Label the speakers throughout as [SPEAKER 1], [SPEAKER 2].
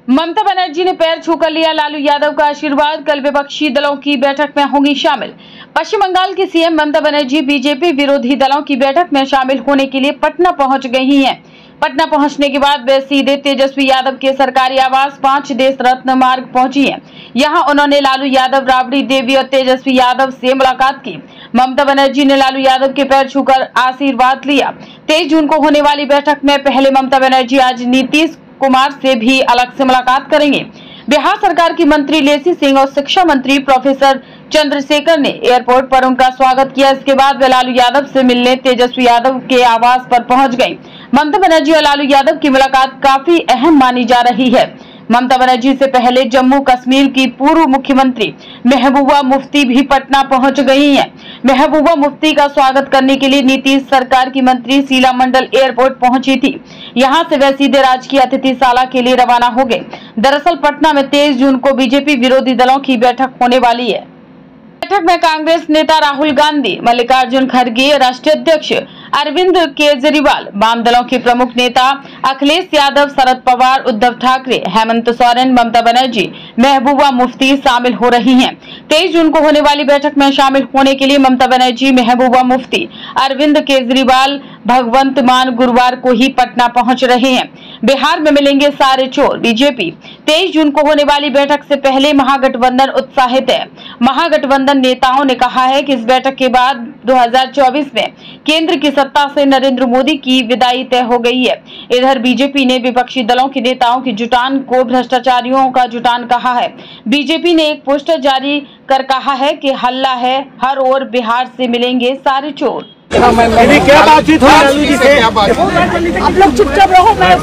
[SPEAKER 1] ममता बनर्जी ने पैर छूकर लिया लालू यादव का आशीर्वाद। कल विपक्षी दलों की बैठक में होंगी शामिल। पश्चिम बंगाल की सीएम ममता बनर्जी बीजेपी विरोधी दलों की बैठक में शामिल होने के लिए पटना पहुंच गई हैं। पटना पहुंचने के बाद वे सीधे तेजस्वी यादव के सरकारी आवास 5 देश रत्न मार्ग पहुंची हैं। यहां उन्होंने लालू यादव, राबड़ी देवी और तेजस्वी यादव से मुलाकात की। ममता बनर्जी ने लालू यादव के पैर छूकर आशीर्वाद लिया। 23 जून को होने वाली बैठक में पहले ममता बनर्जी आज नीतीश कुमार से भी अलग से मुलाकात करेंगे। बिहार सरकार की मंत्री लेसी सिंह और शिक्षा मंत्री प्रोफेसर चंद्रशेखर ने एयरपोर्ट पर उनका स्वागत किया। इसके बाद वे लालू यादव से मिलने तेजस्वी यादव के आवास पर पहुंच गयी। ममता बनर्जी और लालू यादव की मुलाकात काफी अहम मानी जा रही है। ममता बनर्जी से पहले जम्मू कश्मीर की पूर्व मुख्यमंत्री महबूबा मुफ्ती भी पटना पहुंच गई हैं। महबूबा मुफ्ती का स्वागत करने के लिए नीतीश सरकार की मंत्री शीला मंडल एयरपोर्ट पहुंची थी। यहां से वे सीधे राजकीय अतिथिशाला के लिए रवाना हो गए। दरअसल पटना में 23 जून को बीजेपी विरोधी दलों की बैठक होने वाली है। बैठक में कांग्रेस नेता राहुल गांधी, मल्लिकार्जुन खड़गे, राष्ट्रीय अध्यक्ष अरविंद केजरीवाल, वाम दलों के प्रमुख नेता अखिलेश यादव, शरद पवार, उद्धव ठाकरे, हेमंत सोरेन, ममता बनर्जी, महबूबा मुफ्ती शामिल हो रही हैं। 23 जून को होने वाली बैठक में शामिल होने के लिए ममता बनर्जी, महबूबा मुफ्ती, अरविंद केजरीवाल भगवंत मान गुरुवार को ही पटना पहुंच रहे हैं। बिहार में मिलेंगे सारे चोर बीजेपी। 23 जून को होने वाली बैठक से पहले महागठबंधन उत्साहित है। महागठबंधन नेताओं ने कहा है कि इस बैठक के बाद 2024 में केंद्र की सत्ता से नरेंद्र मोदी की विदाई तय हो गई है। इधर बीजेपी ने विपक्षी दलों के नेताओं की जुटान को भ्रष्टाचारियों का जुटान कहा है। बीजेपी ने एक पोस्टर जारी कर कहा है कि हल्ला है हर ओर, बिहार से मिलेंगे सारे चोर।
[SPEAKER 2] क्या बातचीत हुई लालू जी से?
[SPEAKER 3] आप लोग चुपचाप रहो। मैं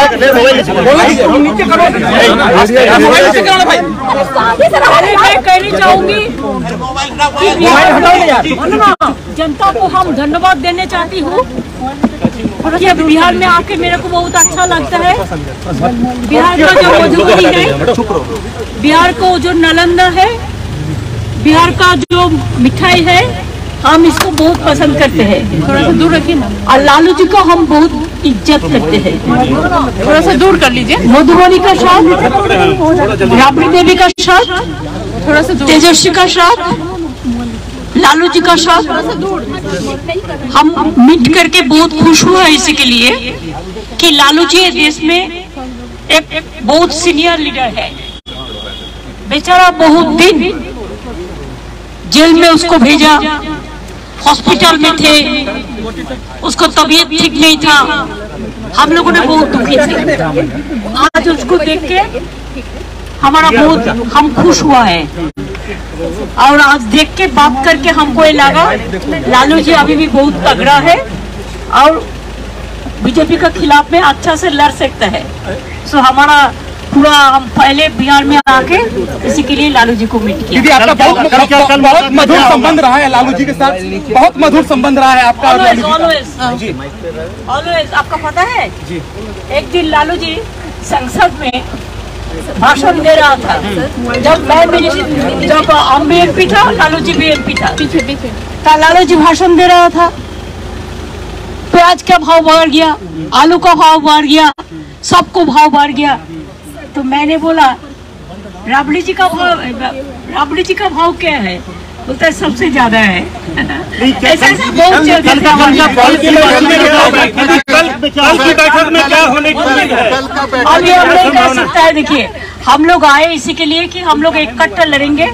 [SPEAKER 3] कहना चाहूंगी जनता को हम धन्यवाद देने चाहती हूँ कि अब बिहार में आके मेरे को बहुत अच्छा लगता है। बिहार का जो मधुबनी है, बिहार को जो नालंदा है, बिहार का जो मिठाई है, हम इसको बहुत पसंद करते हैं। थोड़ा सा दूर रखिए ना। और लालू जी को हम बहुत इज्जत करते हैं। थोड़ा सा दूर कर लीजिए। मधुबनी का स्वाद, राबड़ी देवी का स्वाद, थोड़ा सा तेजस्वी का स्वाद, लालू जी का स्वाद, हम मिट करके बहुत खुश हुआ इसी के लिए कि लालू जी देश में एक बहुत सीनियर लीडर है। बेचारा बहुत दिन जेल में उसको भेजा, हॉस्पिटल में थे, उसको तबीयत ठीक नहीं था, हम लोगों ने बहुत दुखी थे। आज उसको देख के हमारा बहुत हम खुश हुआ है। और आज देख के बात करके हमको ये लगा लालू जी अभी भी बहुत तगड़ा है और बीजेपी के खिलाफ में अच्छा से लड़ सकता है। सो हमारा पूरा हम पहले बिहार में आके इसी के लिए लालू जी को मीट किया।
[SPEAKER 2] दीदी आपका बहुत मधुर संबंध रहा है लालू जी के साथ, बहुत मधुर संबंध रहा है आपका।
[SPEAKER 3] ऑलवेज आपका पता है जी। एक दिन लालू जी संसद में भाषण दे रहा था। जब हम भी एमपी था, लालू जी भी एमपी था। तो लालू जी भाषण दे रहा था, प्याज का भाव बढ़ गया, आलू का भाव बढ़ गया, सबको भाव बढ़ गया। तो मैंने बोला राबड़ी जी का भाव क्या है? बोलता है सबसे ज्यादा है। ऐसा बहुत अभी हम नहीं कर सकता है। देखिए हम लोग आए इसी के लिए कि हम लोग इकट्ठा लड़ेंगे,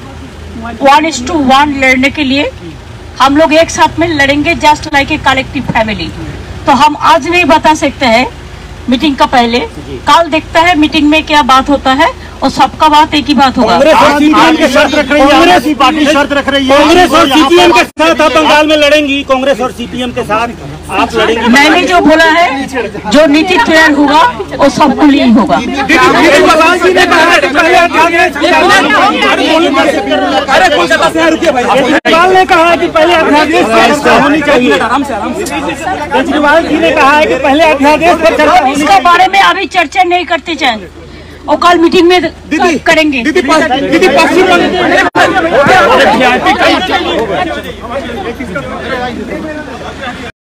[SPEAKER 3] 1:1 लड़ने के लिए हम लोग एक साथ में लड़ेंगे, just like a collective family. तो हम आज नहीं बता सकते हैं मीटिंग का पहले, कल देखता है मीटिंग में क्या बात होता है और सबका बात एक ही बात होगा।
[SPEAKER 2] कांग्रेस और सीपीएम के शर्त रख रही है, कांग्रेस और सीपीएम के साथ आप बंगाल में लड़ेंगी, कांग्रेस और सीपीएम के साथ आप लड़ेंगी।
[SPEAKER 3] मैंने जो बोला है, जो नीति तैयार होगा वो सबको लिए होगा।
[SPEAKER 2] केजरीवाल ने कहा कि पहले अध्यादेश पर चर्चा होनी चाहिए। केजरीवाल जी ने कहा है कि पहले अध्यादेश पर चर्चा।
[SPEAKER 3] इसके बारे में अभी चर्चा नहीं करते चाहे और कल मीटिंग में करेंगे।
[SPEAKER 2] दीदी पश्चिम